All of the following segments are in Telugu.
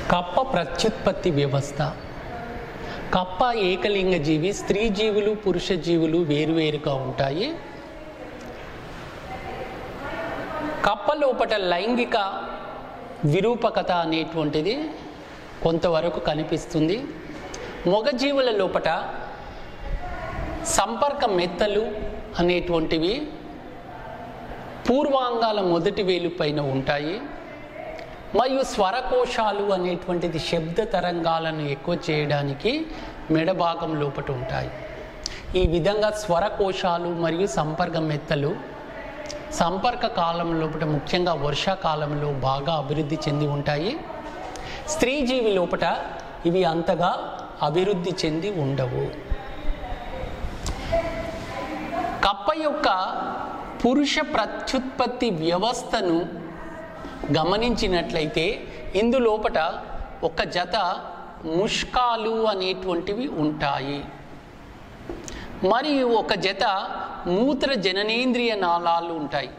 కప్ప ప్రత్యుత్పత్తి వ్యవస్థ. కప్ప ఏకలింగ జీవి. స్త్రీ జీవులు పురుష జీవులు వేరువేరుగా ఉంటాయి. కప్ప లోపల లైంగిక విరూపకత అనేటువంటిది కొంతవరకు కనిపిస్తుంది. మగజీవుల లోపల సంపర్క మెత్తలు అనేటువంటివి పూర్వాంగాల మొదటి వేలు పైన ఉంటాయి. మరియు స్వరకోశాలు అనేటువంటిది శబ్ద తరంగాలను ఎక్కువ చేయడానికి మెడభాగం లోపల ఉంటాయి. ఈ విధంగా స్వరకోశాలు మరియు సంపర్క మెత్తలు సంపర్క కాలం లోపల ముఖ్యంగా వర్షాకాలంలో బాగా అభివృద్ధి చెంది ఉంటాయి. స్త్రీ జీవి లోపల ఇవి అంతగా అభివృద్ధి చెంది ఉండవు. కప్ప యొక్క పురుష ప్రత్యుత్పత్తి వ్యవస్థను గమనించినట్లయితే ఇందులోపట ఒక జత ముష్కాలు అనేటువంటివి ఉంటాయి. మరియు ఒక జత మూత్ర జననేంద్రియ నాళాలు ఉంటాయి.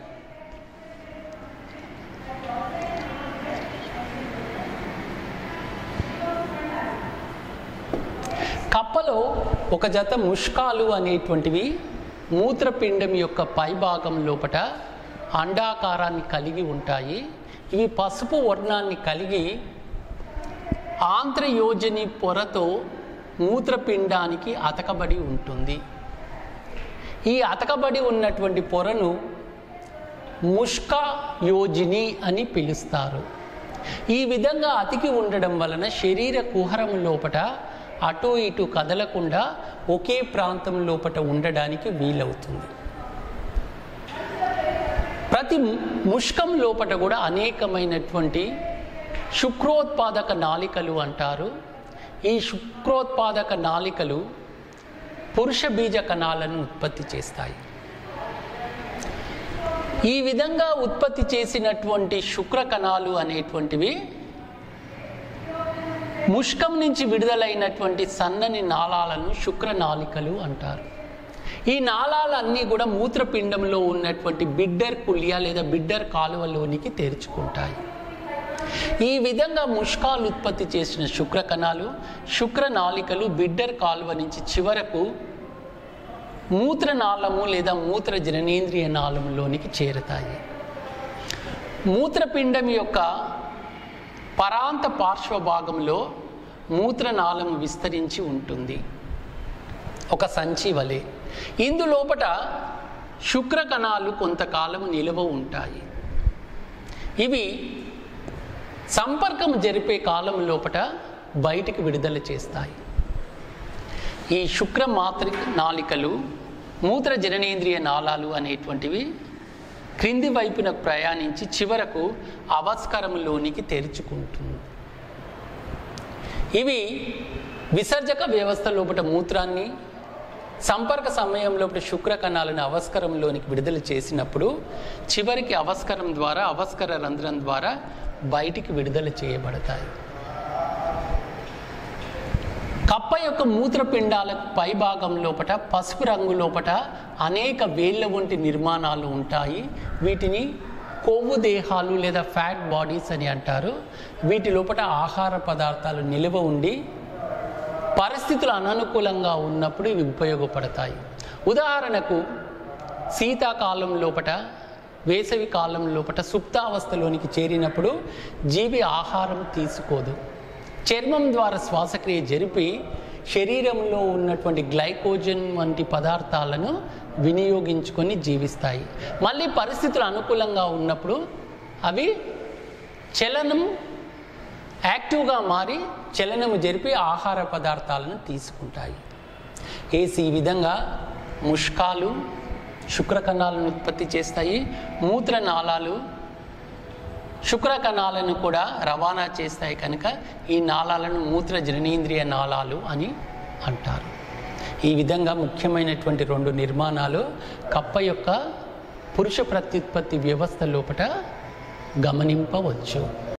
కప్పలో ఒక జత ముష్కాలు అనేటువంటివి మూత్రపిండం యొక్క పైభాగం లోపట అండాకారాన్ని కలిగి ఉంటాయి. ఇవి పసుపు వర్ణాన్ని కలిగి ఆంత్రయోజని పొరతో మూత్రపిండానికి అతకబడి ఉంటుంది. ఈ అతకబడి ఉన్నటువంటి పొరను ముష్కయోజిని అని పిలుస్తారు. ఈ విధంగా అతికి ఉండడం వలన శరీర కుహరం లోపట అటు ఇటు కదలకుండా ఒకే ప్రాంతం లోపట ఉండడానికి వీలవుతుంది. ప్రతి ముష్కం లోపట కూడా అనేకమైనటువంటి శుక్రోత్పాదక నాళికలు అంటారు. ఈ శుక్రోత్పాదక నాళికలు పురుష బీజ కణాలను ఉత్పత్తి చేస్తాయి. ఈ విధంగా ఉత్పత్తి చేసినటువంటి శుక్ర కణాలు అనేటువంటివి ముష్కం నుంచి విడుదలైనటువంటి సన్నని నాళాలను శుక్రనాళికలు అంటారు. ఈ నాళాలన్నీ కూడా మూత్రపిండంలో ఉన్నటువంటి బిడ్డర్ కుల్య లేదా బిడ్డర్ కాలువలోనికి తెరుచుకుంటాయి. ఈ విధంగా ముష్కాలు ఉత్పత్తి చేసిన శుక్ర కణాలు శుక్రనాళికలు బిడ్డర్ కాలువ నుంచి చివరకు మూత్రనాళము లేదా మూత్ర జననేంద్రియ నాళంలోనికి చేరుతాయి. మూత్రపిండం యొక్క పరాంత పార్శ్వ భాగంలో మూత్రనాళము విస్తరించి ఉంటుంది, ఒక సంచి వలె. ఇందులోపట శుక్ర కణాలు కొంతకాలం నిలువ ఉంటాయి. ఇవి సంపర్కం జరిపే కాలం లోపట బయటికి విడుదల చేస్తాయి. ఈ శుక్ర నాళికలు మూత్ర జననేంద్రియ నాళాలు అనేటువంటివి క్రింది వైపున ప్రయాణించి చివరకు అవస్కరంలోనికి తెరుచుకుంటుంది. ఇవి విసర్జక వ్యవస్థ లోపల మూత్రాన్ని సంపర్క సమయం లోపల శుక్ర కణాలను అవస్కరంలోనికి విడుదల చేసినప్పుడు చివరికి అవస్కరం ద్వారా అవస్కర రంధ్రం ద్వారా బయటికి విడుదల చేయబడతాయి. కప్ప యొక్క మూత్రపిండాల పైభాగం లోపట పసుపు రంగు లోపట అనేక వేళ్ల వంటి నిర్మాణాలు ఉంటాయి. వీటిని కొవ్వు దేహాలు లేదా ఫ్యాట్ బాడీస్ అని అంటారు. వీటి లోపల ఆహార పదార్థాలు నిల్వ ఉండి పరిస్థితులు అననుకూలంగా ఉన్నప్పుడు ఇవి ఉపయోగపడతాయి. ఉదాహరణకు శీతాకాలం లోపట వేసవి కాలం లోపట సుప్తావస్థలోనికి చేరినప్పుడు జీవి ఆహారం తీసుకోదు. చర్మం ద్వారా శ్వాసక్రియ జరిపి శరీరంలో ఉన్నటువంటి గ్లైకోజన్ వంటి పదార్థాలను వినియోగించుకొని జీవిస్తాయి. మళ్ళీ పరిస్థితులు అనుకూలంగా ఉన్నప్పుడు అవి చలనం యాక్టివ్గా మారి చలనము జరిపి ఆహార పదార్థాలను తీసుకుంటాయి. ఈ విధంగా ముష్కాలు శుక్ర కణాలను ఉత్పత్తి చేస్తాయి. మూత్రనాళాలు శుక్ర కణాలను కూడా రవాణా చేస్తాయి కనుక ఈ నాళాలను మూత్ర జననేంద్రియ నాళాలు అని అంటారు. ఈ విధంగా ముఖ్యమైనటువంటి రెండు నిర్మాణాలు కప్ప యొక్క పురుష ప్రత్యుత్పత్తి వ్యవస్థ లోపల గమనింపవచ్చు.